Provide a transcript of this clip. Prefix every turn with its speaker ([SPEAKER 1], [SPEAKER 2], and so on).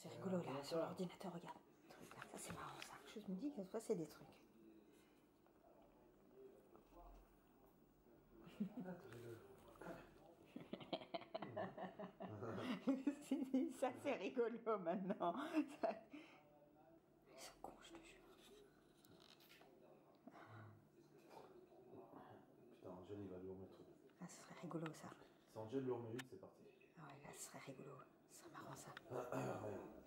[SPEAKER 1] C'est rigolo là, sur l'ordinateur, regarde. Regarde, ça c'est marrant ça. Je me dis que ça c'est des trucs. Ça c'est rigolo maintenant. Ça... Ils sont cons, je te jure.
[SPEAKER 2] Putain, Angèle il va lui remettre.
[SPEAKER 1] Ah, ce serait rigolo ça.
[SPEAKER 2] Si Angèle lui remet une, c'est parti.
[SPEAKER 1] Ah ouais, là, ce serait rigolo. Ce serait marrant ça.
[SPEAKER 2] Ouais.